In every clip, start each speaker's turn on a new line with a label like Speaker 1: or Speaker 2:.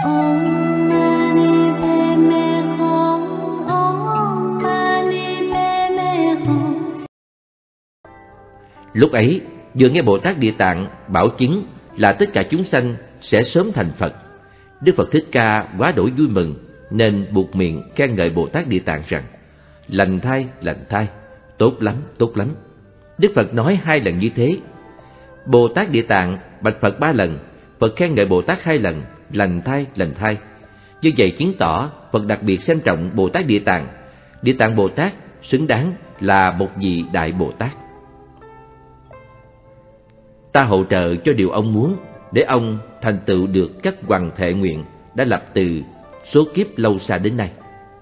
Speaker 1: Om Mani Padme Hum. Om Mani Padme Hum.
Speaker 2: Lúc ấy, vừa nghe Bồ Tát Địa Tạng bảo chứng là tất cả chúng sanh sẽ sớm thành Phật, Đức Phật Thích Ca quá đổi vui mừng, nên buột miệng khen ngợi Bồ Tát Địa Tạng rằng: lành thay, tốt lắm. Đức Phật nói 2 lần như thế. Bồ Tát Địa Tạng bạch Phật 3 lần, Phật khen ngợi Bồ Tát 2 lần, lành thay. Như vậy chứng tỏ Phật đặc biệt xem trọng Bồ Tát Địa Tạng. Địa Tạng Bồ Tát xứng đáng là một vị Đại Bồ Tát. Ta hỗ trợ cho điều ông muốn, để ông thành tựu được các hoằng thệ nguyện đã lập từ số kiếp lâu xa đến nay.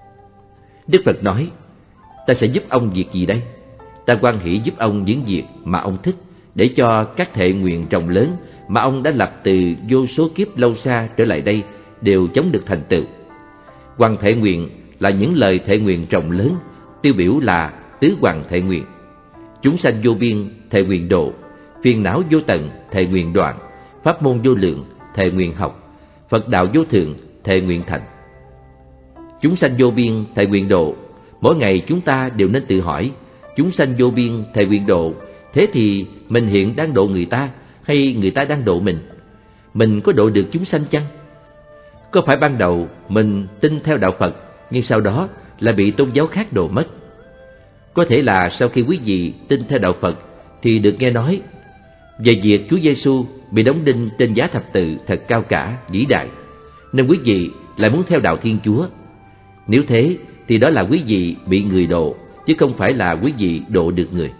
Speaker 2: Đức Phật nói: ta sẽ giúp ông việc gì đây? Ta hoan hỷ giúp ông những việc mà ông thích, để cho các thệ nguyện rộng lớn mà ông đã lập từ vô số kiếp lâu xa trở lại đây đều chóng được thành tựu. Hoằng thệ nguyện là những lời thệ nguyện rộng lớn, tiêu biểu là tứ hoằng thệ nguyện: chúng sanh vô biên thệ nguyện độ, phiền não vô tận thệ nguyện đoạn, pháp môn vô lượng thệ nguyện học, Phật đạo vô thượng thệ nguyện thành. Chúng sanh vô biên thệ nguyện độ, mỗi ngày chúng ta đều nên tự hỏi: chúng sanh vô biên thệ nguyện độ, thế thì mình hiện đang độ người ta hay người ta đang độ mình? Mình có độ được chúng sanh chăng? Có phải ban đầu mình tin theo đạo Phật, nhưng sau đó là bị tôn giáo khác độ mất? Có thể là sau khi quý vị tin theo đạo Phật thì được nghe nói về việc Chúa Giêsu bị đóng đinh trên giá thập tự thật cao cả, vĩ đại, nên quý vị lại muốn theo đạo Thiên Chúa. Nếu thế thì đó là quý vị bị người độ, chứ không phải là quý vị độ được người.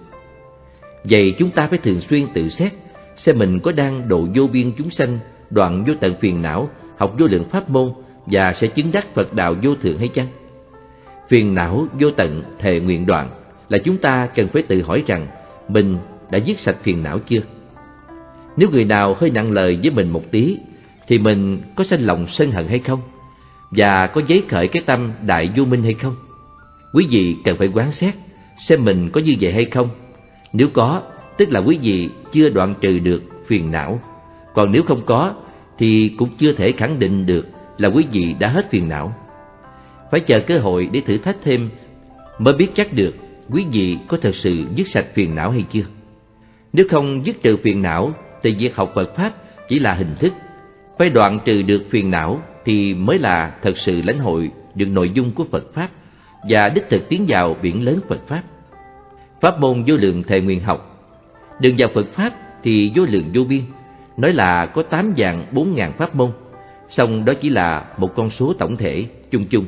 Speaker 2: Vậy chúng ta phải thường xuyên tự xét xem mình có đang độ vô biên chúng sanh, đoạn vô tận phiền não, học vô lượng pháp môn và sẽ chứng đắc Phật đạo vô thượng hay chăng? Phiền não vô tận thệ nguyện đoạn là chúng ta cần phải tự hỏi rằng mình đã dứt sạch phiền não chưa? Nếu người nào hơi nặng lời với mình một tí thì mình có sanh lòng sân hận hay không? Và có giấy khởi cái tâm đại vô minh hay không? Quý vị cần phải quán xét xem mình có như vậy hay không. Nếu có, tức là quý vị chưa đoạn trừ được phiền não. Còn nếu không có thì cũng chưa thể khẳng định được là quý vị đã hết phiền não. Phải chờ cơ hội để thử thách thêm mới biết chắc được quý vị có thật sự dứt sạch phiền não hay chưa. Nếu không dứt trừ phiền não thì việc học Phật Pháp chỉ là hình thức. Phải đoạn trừ được phiền não thì mới là thật sự lãnh hội được nội dung của Phật Pháp và đích thực tiến vào biển lớn Phật Pháp. Pháp môn vô lượng thệ nguyện học. Đường vào Phật Pháp thì vô lượng vô biên, nói là có 8 vạn 4 ngàn pháp môn, song đó chỉ là một con số tổng thể chung chung.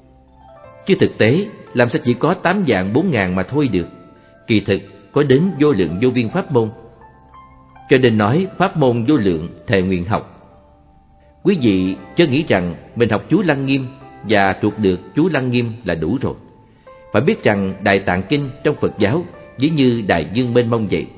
Speaker 2: Chứ thực tế làm sao chỉ có 8 vạn 4 ngàn mà thôi được. Kỳ thực có đến vô lượng vô biên pháp môn. Cho nên nói pháp môn vô lượng thệ nguyện học. Quý vị chớ nghĩ rằng mình học chú Lăng Nghiêm và thuộc được chú Lăng Nghiêm là đủ rồi. Phải biết rằng Đại Tạng Kinh trong Phật giáo ví như đại dương mênh mông vậy.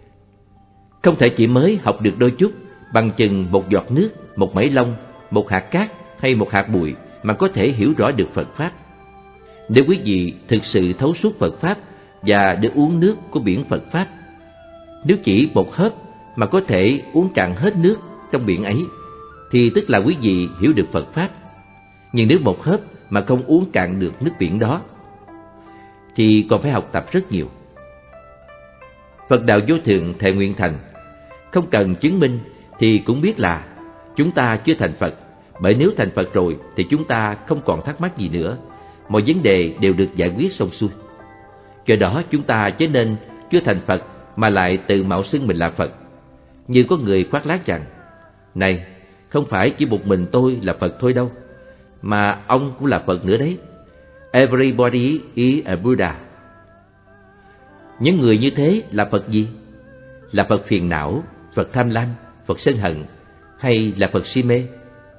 Speaker 2: Không thể chỉ mới học được đôi chút, bằng chừng một giọt nước, một mẩy lông, một hạt cát hay một hạt bụi mà có thể hiểu rõ được Phật Pháp. Nếu quý vị thực sự thấu suốt Phật Pháp và được uống nước của biển Phật Pháp, nếu chỉ một hớp mà có thể uống cạn hết nước trong biển ấy, thì tức là quý vị hiểu được Phật Pháp. Nhưng nếu một hớp mà không uống cạn được nước biển đó, thì còn phải học tập rất nhiều. Phật đạo vô thượng thệ nguyện thành, không cần chứng minh thì cũng biết là chúng ta chưa thành Phật. Bởi nếu thành Phật rồi thì chúng ta không còn thắc mắc gì nữa, mọi vấn đề đều được giải quyết xong xuôi. Do đó chúng ta chớ nên chưa thành Phật mà lại tự mạo xưng mình là Phật. Như có người khoác lác rằng: này, không phải chỉ một mình tôi là Phật thôi đâu, mà ông cũng là Phật nữa đấy. Everybody is a Buddha. Những người như thế là Phật gì? Là Phật phiền não, Phật tham lam, Phật sân hận, hay là Phật si mê?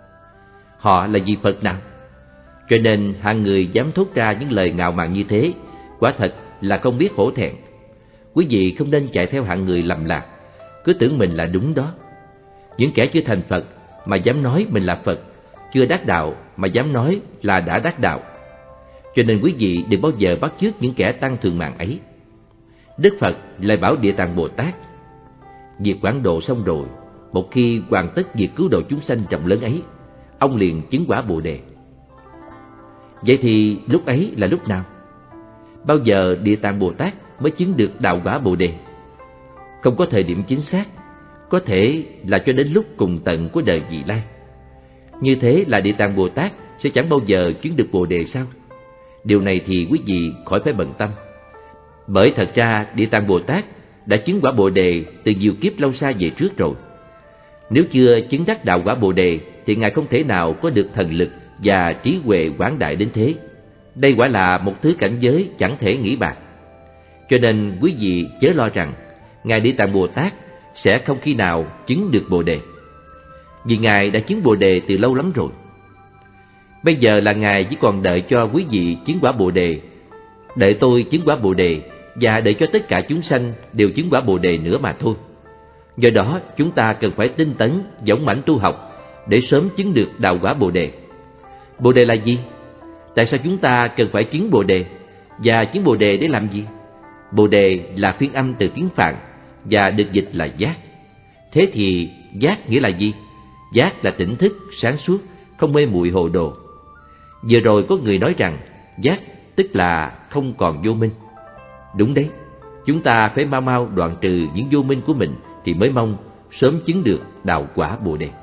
Speaker 2: Họ là gì Phật nào? Cho nên hạng người dám thốt ra những lời ngạo mạn như thế, quả thật là không biết hổ thẹn. Quý vị không nên chạy theo hạng người lầm lạc, cứ tưởng mình là đúng đó. Những kẻ chưa thành Phật mà dám nói mình là Phật, chưa đắc đạo mà dám nói là đã đắc đạo. Cho nên quý vị đừng bao giờ bắt chước những kẻ tăng thường mạng ấy. Đức Phật lại bảo Địa Tạng Bồ Tát: việc quảng độ xong rồi, một khi hoàn tất việc cứu độ chúng sanh rộng lớn ấy, ông liền chứng quả Bồ Đề. Vậy thì lúc ấy là lúc nào? Bao giờ Địa Tạng Bồ Tát mới chứng được đạo quả Bồ Đề? Không có thời điểm chính xác, có thể là cho đến lúc cùng tận của đời vị lai. Như thế là Địa Tạng Bồ Tát sẽ chẳng bao giờ chứng được Bồ Đề sao? Điều này thì quý vị khỏi phải bận tâm. Bởi thật ra Địa Tạng Bồ Tát đã chứng quả Bồ Đề từ nhiều kiếp lâu xa về trước rồi. Nếu chưa chứng đắc đạo quả Bồ Đề thì Ngài không thể nào có được thần lực và trí huệ quảng đại đến thế. Đây quả là một thứ cảnh giới chẳng thể nghĩ bạc. Cho nên quý vị chớ lo rằng Ngài Địa Tạng Bồ Tát sẽ không khi nào chứng được Bồ Đề, vì Ngài đã chứng Bồ Đề từ lâu lắm rồi. Bây giờ là Ngài chỉ còn đợi cho quý vị chứng quả Bồ Đề, đợi tôi chứng quả Bồ Đề, và đợi cho tất cả chúng sanh đều chứng quả Bồ Đề nữa mà thôi. Do đó chúng ta cần phải tinh tấn, dũng mãnh tu học để sớm chứng được đạo quả Bồ Đề. Bồ Đề là gì? Tại sao chúng ta cần phải chứng Bồ Đề? Và chứng Bồ Đề để làm gì? Bồ Đề là phiên âm từ tiếng Phạn và được dịch là giác. Thế thì giác nghĩa là gì? Giác là tỉnh thức, sáng suốt, không mê muội hồ đồ. Vừa rồi có người nói rằng giác tức là không còn vô minh. Đúng đấy, chúng ta phải mau mau đoạn trừ những vô minh của mình thì mới mong sớm chứng được đạo quả Bồ Đề.